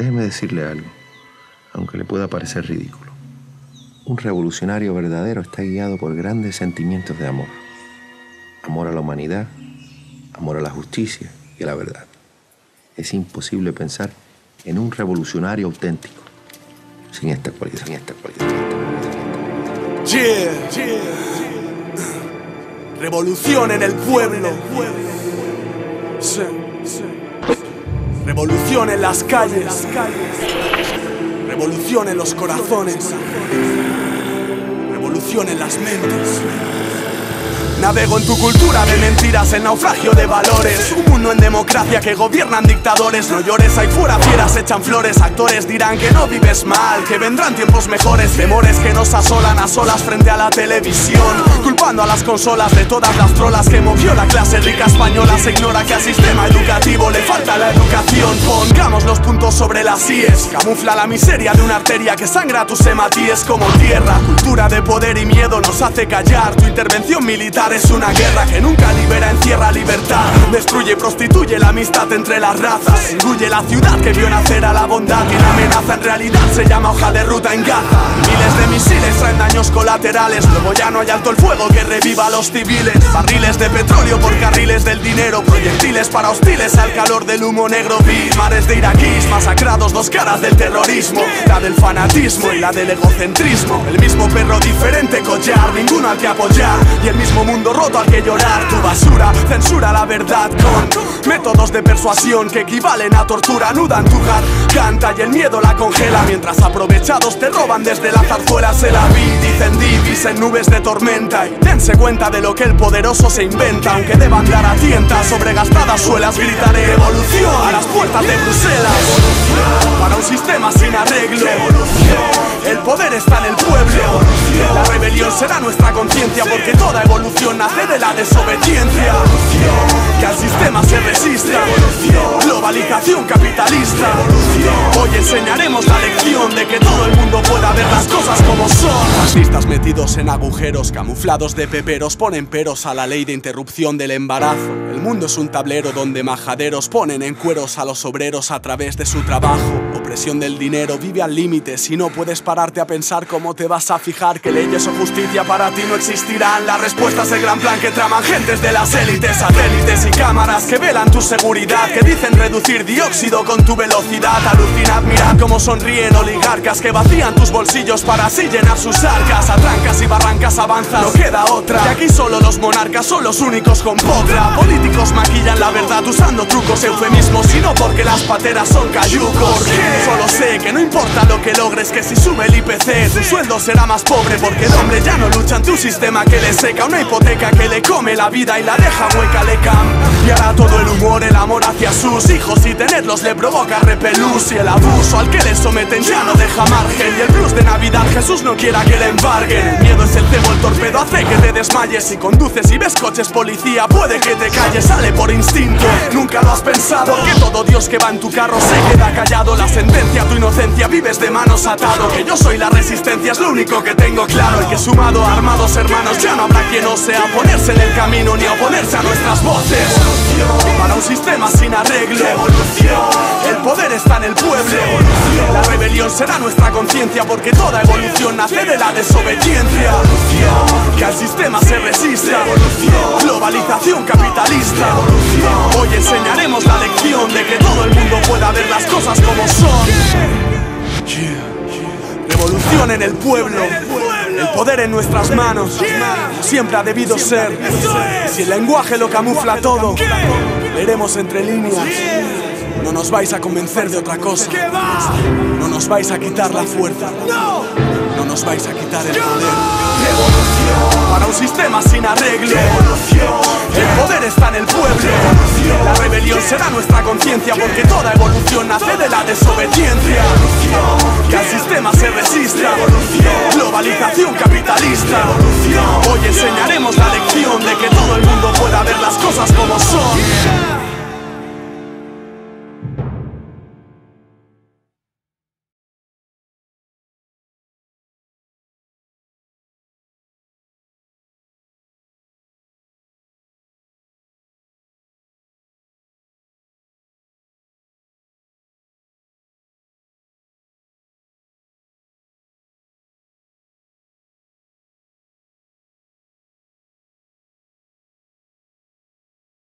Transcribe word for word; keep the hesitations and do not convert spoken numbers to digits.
Déjeme decirle algo, aunque le pueda parecer ridículo. Un revolucionario verdadero está guiado por grandes sentimientos de amor. Amor a la humanidad, amor a la justicia y a la verdad. Es imposible pensar en un revolucionario auténtico sin esta cualidad, sin esta cualidad. Yeah, yeah. Revolución en el pueblo. Sí, sí. Revolución en las calles. Revolución en los corazones. Revolución en las mentes. Navego en tu cultura de mentiras, el naufragio de valores. Un mundo en democracia que gobiernan dictadores. No llores, ahí fuera fieras echan flores. Actores dirán que no vives mal, que vendrán tiempos mejores. Temores que nos asolan a solas frente a la televisión, culpando a las consolas de todas las trolas que movió la clase rica española. Se ignora que al sistema educativo le falta la educación. Pongamos los puntos sobre las íes. Camufla la miseria de una arteria que sangra tus hematíes como tierra. Cultura de poder y miedo nos hace callar. Tu intervención militar es una guerra que nunca libera, encierra libertad. Destruye y prostituye la amistad entre las razas. Engulle la ciudad que vio nacer a la bondad. Y la amenaza en realidad se llama hoja de ruta en Gaza. Miles de misiles traen daños colaterales. Luego ya no hay alto el fuego que reviva a los civiles. Barriles de petróleo por carriles del dinero. Proyectiles para hostiles al calor del humo negro. Vi mares de iraquíes masacrados, dos caras del terrorismo. La del fanatismo y la del egocentrismo. El mismo perro, diferente collar, ninguno al que apoyar. Y el mismo mundo roto al que llorar. Tu basura censura la verdad con métodos de persuasión que equivalen a tortura. Anudan tu garganta y el miedo la congela, mientras aprovechados te roban desde la zarzuela. Se la vi, dicen divis en nubes de tormenta. Y dense cuenta de lo que el poderoso se inventa. Aunque deban dar a tientas sobre gastadas suelas, gritaré revolución a las puertas de Bruselas. Para un sistema sin arreglo, el poder está en el pueblo. La rebelión será nuestra conciencia, porque toda evolución nace de la desobediencia. Que al sistema se resista. Globalización capitalista. Hoy enseñaremos la lección de que todo el mundo pueda ver las cosas como son. Fascistas metidos en agujeros, camuflados de peperos, ponen peros a la ley de interrupción del embarazo. El mundo es un tablero donde majaderos ponen en cueros a los obreros a través de su trabajo. Opresión del dinero vive al límite. Si no puedes pararte a pensar cómo te vas a fijar que leyes o justicia para ti no existirán. La respuesta es el gran plan que traman gentes de las élites. Satélites y cámaras que velan tu seguridad, que dicen reducir dióxido con tu velocidad. Alucinad, mirad cómo sonríen oligarcas que vacían tus bolsillos para así llenar sus arcas. A trancas y barrancas avanzas, no queda otra. Y aquí solo los monarcas son los únicos con potra. Políticos maquillan la verdad usando trucos, eufemismos, y no porque las pateras son cayucos. Solo sé que no importa lo que logres, que si sube el I P C tu sueldo será más pobre, porque el hombre ya no lucha en tu sistema que le seca. Una hipoteca que le come la vida y la deja hueca, le cambiará todo el humor, el amor hacia sus hijos, y tenerlos le provoca repelús. Y el abuso al que le someten ya no deja margen. Y el blues de Navidad Jesús no quiera que le embarguen. El miedo es el cebo, el torpedo hace que te desmayes. Si conduces y ves coches policía puede que te calles, sale por instinto. Nunca lo has pensado, que todo Dios que va en tu carro se queda callado. La sentencia a tu inocencia vives de manos atado. Que yo soy la resistencia es lo único que tengo claro. Y que sumado a armados hermanos ya no habrá quien osea ponerse en el camino ni oponerse a nuestras voces. Para un sistema sin arreglo, el poder está en el pueblo. La rebelión será nuestra conciencia, porque toda evolución nace de la desobediencia. Que al sistema se resista. Globalización capitalista. Hoy enseñaremos la lección de que todo el mundo pueda ver las cosas como son. Revolución en el pueblo. El poder en nuestras manos. Siempre ha debido ser. Si el lenguaje lo camufla todo, leeremos entre líneas. No nos vais a convencer de otra cosa. No nos vais a quitar la fuerza. No nos vais a quitar el poder. Para un sistema sin arreglo, el poder está en el pueblo. La rebelión será nuestra conciencia, porque toda evolución nace de la desobediencia. Que al sistema se resista. Globalización capitalista. Hoy enseñaremos la lección de que todo el mundo pueda ver las cosas como son.